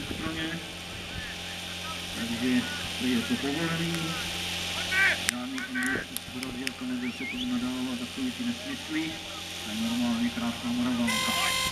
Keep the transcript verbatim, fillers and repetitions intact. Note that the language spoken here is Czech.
straně. Takže je to povolený. Žádný individuální jako nebyl se tomu nadávat takový ty nesmysly. A je normálně krásná moravánka.